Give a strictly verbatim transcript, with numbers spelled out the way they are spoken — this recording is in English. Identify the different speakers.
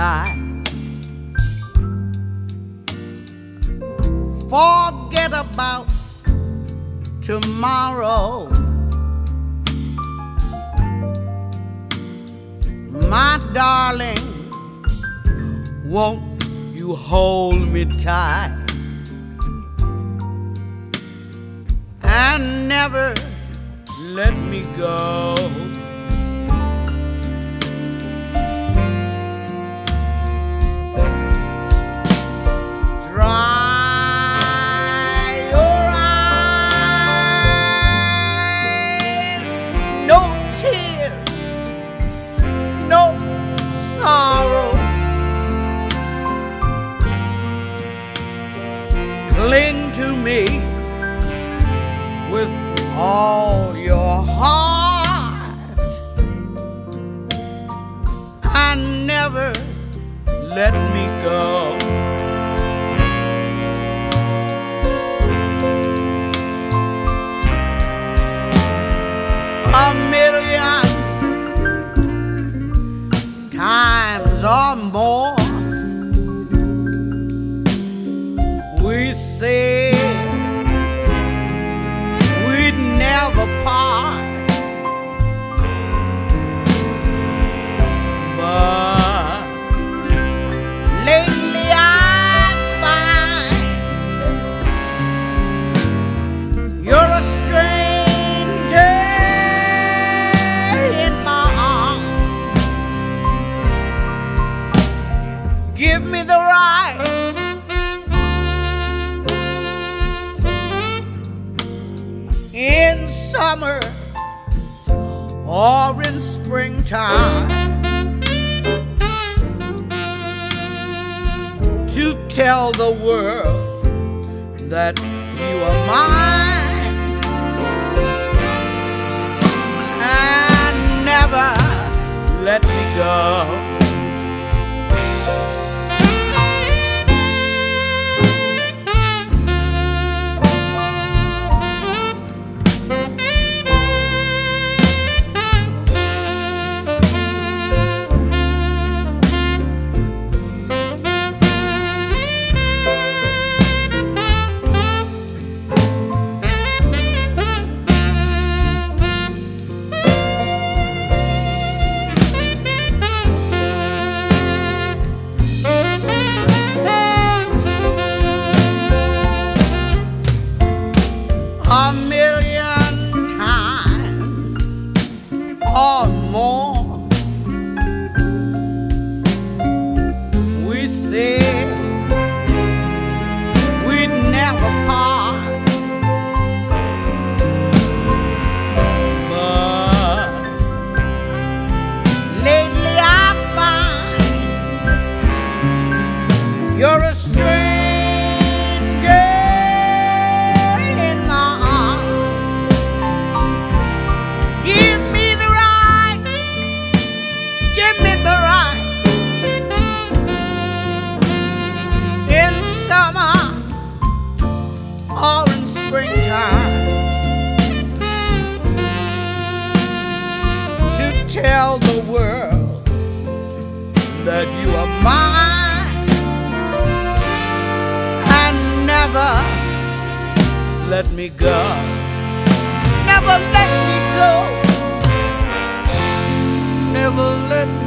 Speaker 1: tonight. Forget about tomorrow. My darling, won't you hold me tight and never let me go? Dry your eyes, no tears, no sorrow. Cling to me with all your heart and never let me go. A million times or more we said we'd never part, but lately I find you're a stranger in my arms. Give me the right in summer or in springtime to tell the world that you are mine and never let me go. A million times or more we said we'd never part, but lately I find you're a stranger. Or in springtime to tell the world that you are mine and never let me go. Never let me go. Never let me go.